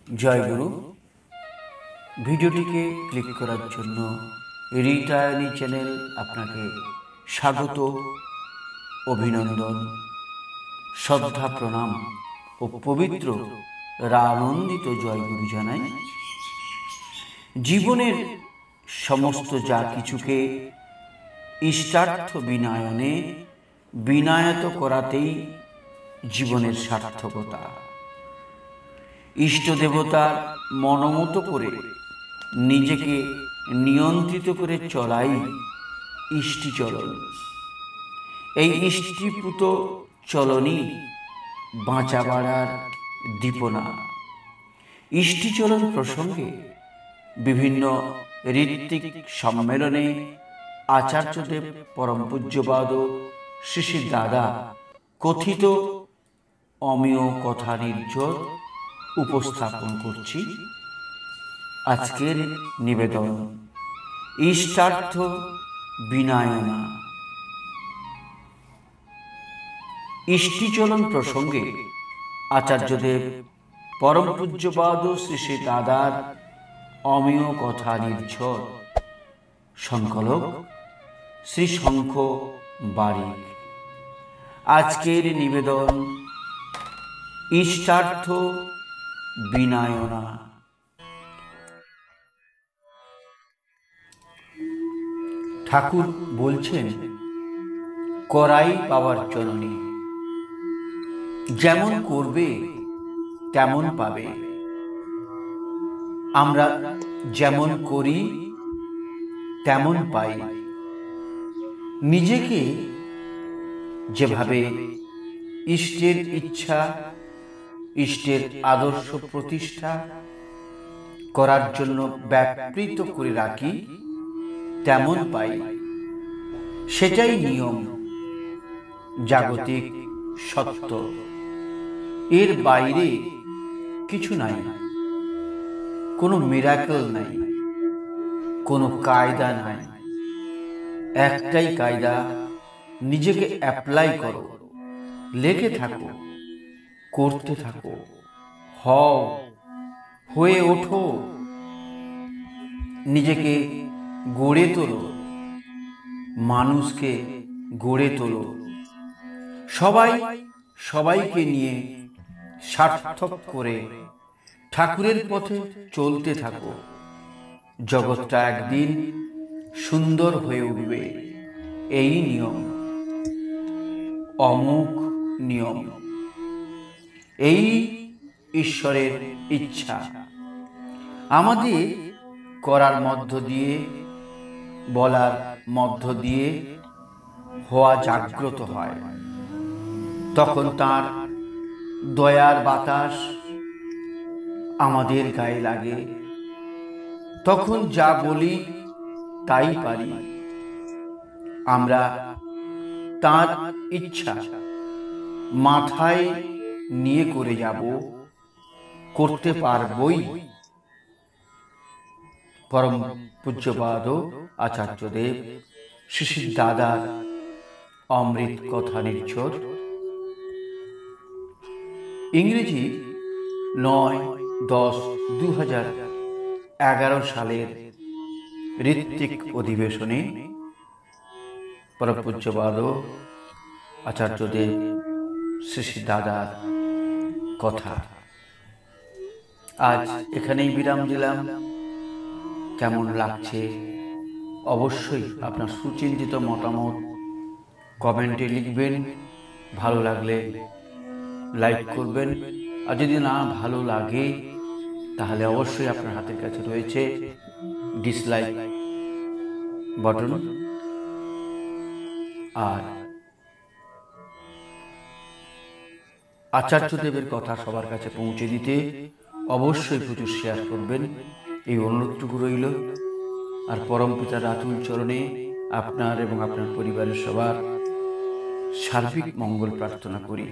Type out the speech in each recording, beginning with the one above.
জয় গুরু। ভিডিওটিকে ক্লিক করার জন্য রিটায়ানি চ্যানেল আপনাকে স্বাগত, অভিনন্দন, শ্রদ্ধা, প্রণাম ও পবিত্র আনন্দিত জয়গুরু জানাই। জীবনের সমস্ত যা কিছুকে ইষ্টার্থ বিনায়নে বিনায়ত করাতেই জীবনের সার্থকতা। ইষ্ট দেবতার মনোমত করে নিজেকে নিয়ন্ত্রিত করে চলাই ইষ্টিচলন। এই ইষ্টিপুত চলনই বাঁচা বাড়ার দীপনা। ইষ্টিচলন প্রসঙ্গে বিভিন্ন ঋত্বিক সম্মেলনে আচার্যদেব পরম পূজ্যপাদ শ্রী শ্রী দাদা কথিত অমেয় কথা নির্ঝর উপস্থাপন করছি। আজকের নিবেদন ইষ্টার্থ বিনায়না। ইষ্টিচলন প্রসঙ্গে আচার্যদেব পরম পূজ্যপাদ শ্রী শ্রী দাদার অমেয় কথা নির্ঝর। সংকলক শ্রী শঙ্খ বারিক। আজকের নিবেদন ইষ্টার্থ বিনায়না। ঠাকুর বলছেন, করাই পাওয়ার জননী। যেমন করবে তেমন পাবে। আমরা যেমন করি তেমন পাই। নিজেকে যেভাবে ইষ্টের ইচ্ছা, ইষ্টের আদর্শ প্রতিষ্ঠা করার জন্য ব্যাপৃত করে রাখি তেমন পাই। সেটাই নিয়ম, জাগতিক সত্য। এর বাইরে কিছু নাই। কোনো মিরাকেল নাই, কোনো কায়দা নাই। একটাই কায়দা, নিজেকে অ্যাপ্লাই করো, লেগে থাকো, করতে থাকো, হও, হয়ে ওঠো, নিজেকে গড়ে তোলো, মানুষকে গড়ে তোলো। সবাই সবাইকে নিয়ে সার্থক করে ঠাকুরের পথে চলতে থাকো। জগৎটা একদিন সুন্দর হয়ে উঠবে। এই নিয়ম, অমোঘ নিয়ম। এই ঈশ্বরের ইচ্ছা। আমাদের করার মধ্য দিয়ে, বলার মধ্য দিয়ে হওয়া জাগ্রত হয়। তখন তার দয়ার বাতাস আমাদের গায়ে লাগে। তখন যা বলি তাই পারি। আমরা তার ইচ্ছা মাথায় নিয়ে করে যাব, করতে পারবই। পরম পূজ্যপাদ আচার্যদেব শ্রী শ্রী দাদার অমৃত কথা নির্ঝর। ইংরেজি 9-10-2011 সালের ঋত্বিক অধিবেশনে পরম পূজ্যপাদ আচার্যদেব শ্রী শ্রী দাদার কথা। আজ এখানেই বিরাম দিলাম। কেমন লাগছে অবশ্যই আপনার সুচিন্তিত মতামত কমেন্টে লিখবেন। ভালো লাগলে লাইক করবেন, আর যদি না ভালো লাগে তাহলে অবশ্যই আপনার হাতের কাছে রয়েছে ডিসলাইক বাটন। আর আচার্যদেবের কথা সবার কাছে পৌঁছে দিতে অবশ্যই প্রচুর শেয়ার করবেন, এই অনুরোধটুকু রইল। আর পরম পিতার আতুল চরণে আপনার এবং আপনার পরিবারের সবার সার্বিক মঙ্গল প্রার্থনা করি।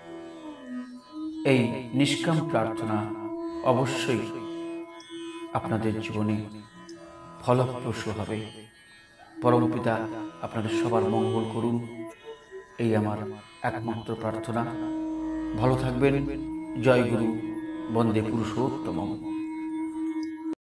এই নিষ্কাম প্রার্থনা অবশ্যই আপনাদের জীবনে ফলপ্রসূ হবে। পরম পিতা আপনাদের সবার মঙ্গল করুন, এই আমার একমাত্র প্রার্থনা। ভালো থাকবেন। জয় গুরু, বন্দে পুরুষোত্তমম।